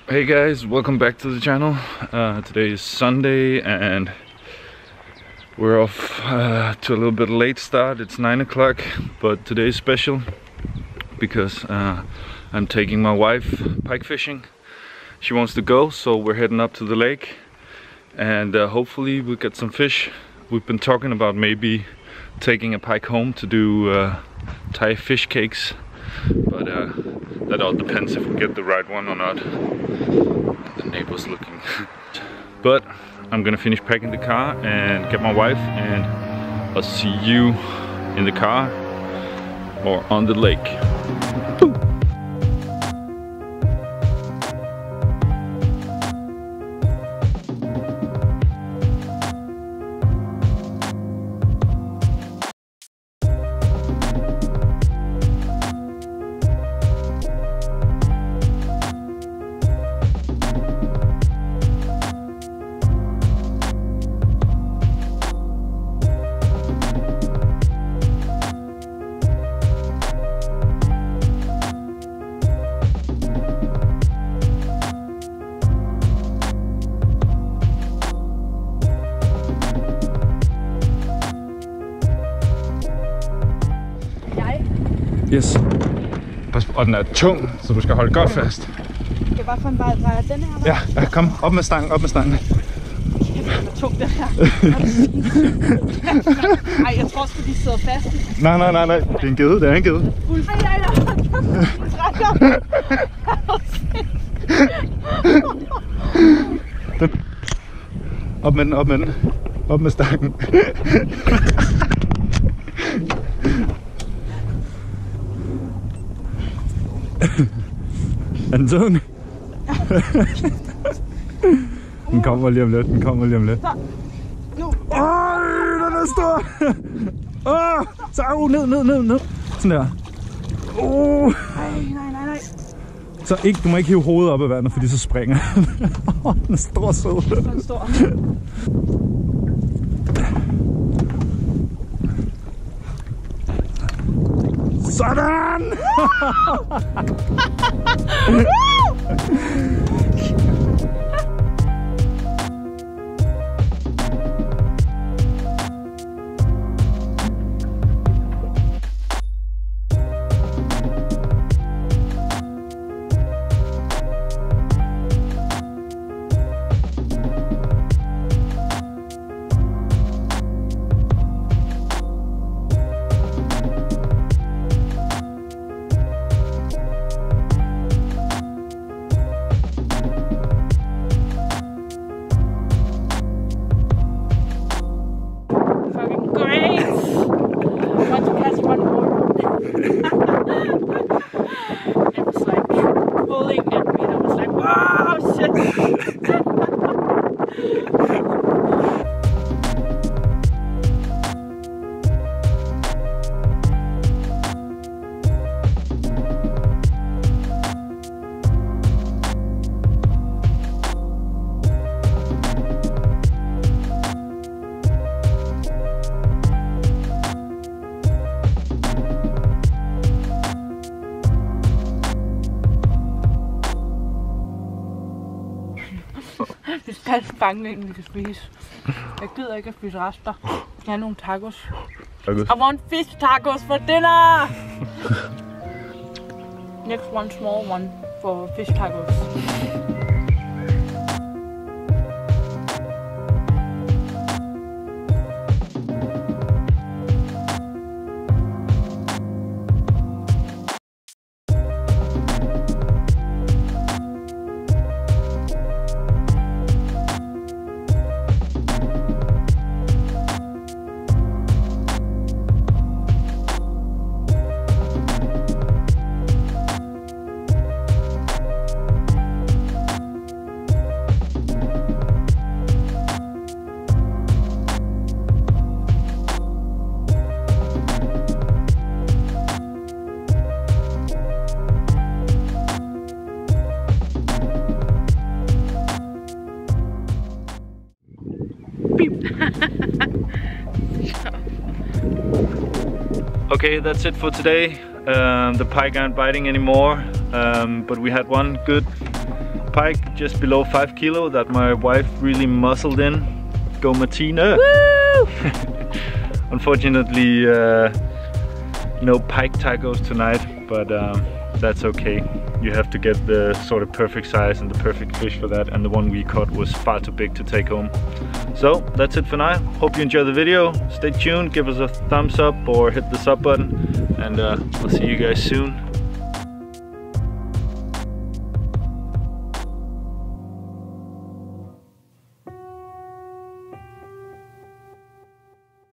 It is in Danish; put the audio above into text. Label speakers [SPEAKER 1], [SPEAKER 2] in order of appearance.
[SPEAKER 1] Hey guys, welcome back to the channel. Today is Sunday and we're off to a little bit late start. It's 9 o'clock, but today is special because I'm taking my wife pike fishing. She wants to go, so we're heading up to the lake and hopefully we'll get some fish. We've been talking about maybe taking a pike home to do Thai fish cakes, but that all depends if we get the right one or not. The neighbor's looking. But I'm gonna finish packing the car and get my wife, and I'll see you in the car or on the lake. Boom. Yes. Og den er tung, så du skal holde godt fast.
[SPEAKER 2] Skal jeg bare få en vej drejer den her?
[SPEAKER 1] Ja, kom op med stangen, op med stangen.
[SPEAKER 2] Kæft, det er tung den her. Ej, jeg tror sgu de sidder fast.
[SPEAKER 1] Nej, det er en gede, det er en gede. Op med den, op med den. Op med stangen. Er den tung? Den kommer lige om lidt, den kommer lige om lidt. Øj, den er stor! Så ned. Sådan der.
[SPEAKER 2] Nej.
[SPEAKER 1] Så ikke, du må ikke hive hovedet op af vandet, fordi så springer den er stor sød.
[SPEAKER 2] Den er stor.
[SPEAKER 1] Sådan!
[SPEAKER 2] Vi skal fange en, vi kan spise. Jeg gider ikke at spise rester. Jeg skal have nogle tacos. I want fish tacos for dinner! Next one, small one for fish tacos.
[SPEAKER 1] Okay, that's it for today. The pike aren't biting anymore, but we had one good pike just below 5 kilo that my wife really muscled in. Go Martina!
[SPEAKER 2] Woo!
[SPEAKER 1] Unfortunately, no pike tacos tonight, but that's okay. You have to get the sort of perfect size and the perfect fish for that, and the one we caught was far too big to take home. So that's it for now. Hope you enjoyed the video. Stay tuned, give us a thumbs up or hit the sub button, and I'll see you guys soon.